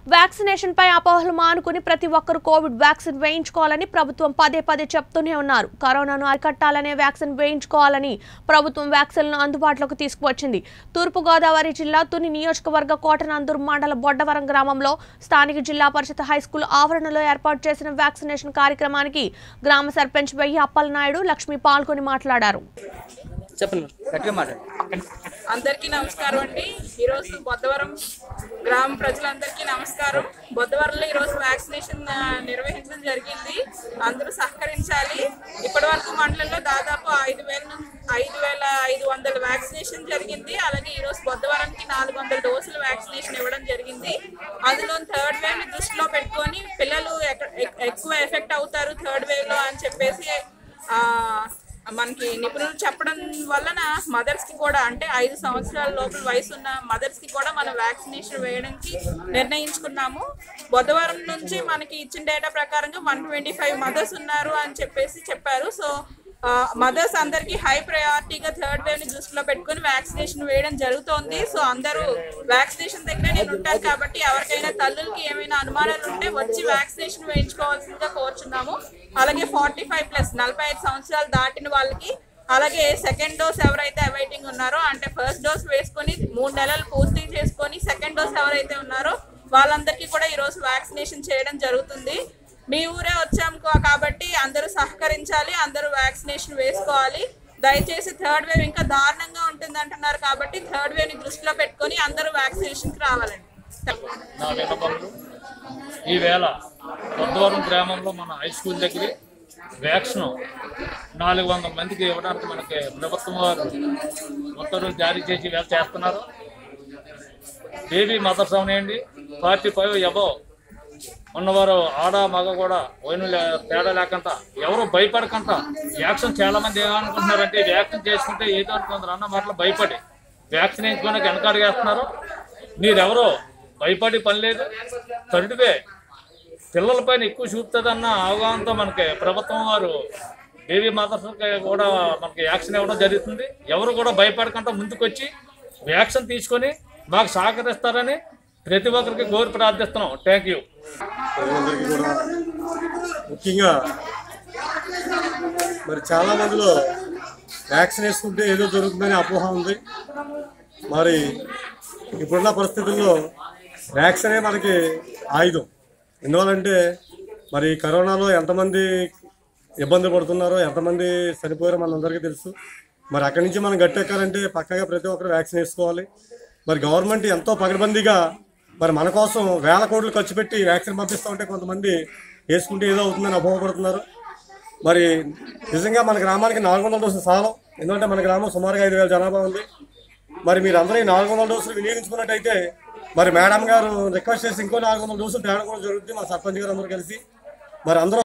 Vaccination పై అపోహలు మానుకుని ప్రతి ఒక్కరూ కోవిడ్ వ్యాక్సిన్ వేయించుకోవాలని ప్రభుత్వం పదే పదే చెప్తూనే ఉన్నారు. కరోనాను అరికట్టాలనే వ్యాక్సిన్ వేయించుకోవాలని ప్రభుత్వం వ్యాక్సిన్లను అందుబాటులోకి తీసుకువచ్చింది. తూర్పు గోదావరి జిల్లా తుని నియోజకవర్గ కోటనందూరు మండల బొడ్డవరం గ్రామంలో స్థానిక జిల్లా పరిషత్ హైస్కూల్ ఆవరణలో ఏర్పాటు చేసిన వ్యాక్సినేషన్ కార్యక్రమానికి గ్రామ సర్పంచ్ వెయ్యి అప్పలనాయుడు లక్ష్మి పాల్గొని మాట్లాడారు. అందరికీ నమస్కారం అండి. ఈరోజు బొద్దవరం గ్రామ ప్రజలందరికీ నమస్కారం. బొద్దవరంలో ఈరోజు వ్యాక్సినేషన్ నిర్వహించడం జరిగింది. అందరూ సహకరించాలి. ఇప్పటి వరకు మండలంలో దాదాపు 5,500 వ్యాక్సినేషన్ జరిగింది. అలాగే ఈరోజు బొద్దవరంకి 400 డోసులు వ్యాక్సినేషన్ ఇవ్వడం జరిగింది. అందులో థర్డ్ వేవ్ ని దృష్టిలో పెట్టుకొని పిల్లలు ఎక్కువ ఎఫెక్ట్ అవుతారు థర్డ్ వేవ్ లో అని చెప్పేసి మనకి నిపుణులు చెప్పడం వలన మదర్స్ కి కూడా అంటే 5 సంవత్సరాల లోపల వయసు ఉన్న మదర్స్ కి కూడా మనం వ్యాక్సినేషన్ వేయడానికి నిర్ణయించుకున్నాము. బుధవారం నుంచి మనకి ఇచ్చిన డేటా ప్రకారంగా 125 మదర్స్ ఉన్నారు అని చెప్పారు. సో మదర్స్ అందరికి హై ప్రయారిటీగా థర్డ్ వేవ్ ని దృష్టిలో పెట్టుకుని వ్యాక్సినేషన్ వేయడం జరుగుతోంది. సో అందరూ వ్యాక్సినేషన్ దగ్గర నేను ఉంటాను కాబట్టి ఎవరికైనా తల్లులకి ఏమైనా అనుమానాలు ఉంటే వచ్చి వ్యాక్సినేషన్ వేయించుకోవాల్సిందిగా కోరుచున్నాము. అలాగే 45+ 45 సంవత్సరాలు దాటిన వాళ్ళకి, అలాగే సెకండ్ డోస్ ఎవరైతే అవైటింగ్ ఉన్నారో అంటే ఫస్ట్ డోస్ వేసుకొని 3 నెలలు పూర్తి చేసుకొని సెకండ్ డోస్ ఎవరైతే ఉన్నారో వాళ్ళందరికీ కూడా ఈరోజు వ్యాక్సినేషన్ చేయడం జరుగుతుంది. మీ ఊరే వచ్చాము కాబట్టి అందరూ సహకరించాలి, అందరూ వ్యాక్సినేషన్ వేసుకోవాలి. దయచేసి థర్డ్ వేవ్ ఇంకా దారుణంగా ఉంటుంది అంటున్నారు కాబట్టి థర్డ్ వేవ్ ని దృష్టిలో పెట్టుకొని అందరూ వ్యాక్సినేషన్కి రావాలండి. నా విన్నపములు ఈవేళ బొద్దవరం గ్రామంలో మన హై స్కూల్ దగ్గర వ్యాక్సిన్ 400 మందికి ఇవ్వడానికి మనకి ప్రభుత్వం వారు ఉత్తర్వులు జారీ చేసి వేళ చేస్తున్నారు. బేబీ మదర్స్ అవనేయండి 45 అబవ్ ఉన్నవారు ఆడ మగ కూడా తేడా లేకుండా ఎవరు భయపడకుండా వ్యాక్సిన్ చాలా మంది ఏమనుకుంటున్నారంటే వ్యాక్సిన్ చేసుకుంటే ఏదో అనుకుంటారు అన్న మాటలు భయపడి వ్యాక్సిన్ వేయించుకోవడానికి వెనకాడిగేస్తున్నారు. మీరెవరో భయపడి పని లేదు. థర్డ్ వేవ్ పిల్లలపైన ఎక్కువ చూపుతుందన్న అవగాహనతో మనకి ప్రభుత్వం వారు బేబీ మదర్స్ కూడా మనకి వ్యాక్సిన్ ఇవ్వడం జరుగుతుంది. ఎవరు కూడా భయపడకుండా ముందుకొచ్చి వ్యాక్సిన్ తీసుకొని మాకు సహకరిస్తారని ప్రతి ఒక్కరికి కోరి ప్రార్థిస్తున్నాం. Thank you. ప్రజలందరికీ కూడా ముఖ్యంగా మరి చాలా మందిలో వ్యాక్సిన్ వేసుకుంటే ఏదో జరుగుతుందని అపోహ ఉంది. మరి ఇప్పుడున్న పరిస్థితుల్లో వ్యాక్సినే మనకి ఆయుధం. ఎందువల్లంటే మరి కరోనాలో ఎంతమంది ఇబ్బంది పడుతున్నారో, ఎంతమంది చనిపోయారో మనందరికీ తెలుసు. మరి అక్కడి నుంచి మనం గట్టెక్కాలంటే పక్కగా ప్రతి ఒక్కరు వ్యాక్సిన్ వేసుకోవాలి. మరి గవర్నమెంట్ ఎంతో పకడ్బందీగా మరి మన కోసం వేల కోట్లు ఖర్చు పెట్టి వ్యాక్సిన్ పంపిస్తూ ఉంటే కొంతమంది వేసుకుంటే ఏదో అవుతుందని అపోహపడుతున్నారు. మరి నిజంగా మన గ్రామానికి 400 డోసులు చాలు. ఎందుకంటే మన గ్రామం సుమారుగా 5,000 జనాభా ఉంది. మరి మీరు అందరూ 400 డోసులు వినియోగించుకున్నట్టయితే మరి మేడం గారు రిక్వెస్ట్ చేసి ఇంకో 400 డోసులు తేడా కూడా జరుగుతుంది. మా సర్పంచ్ గారు అందరూ కలిసి మరి అందరూ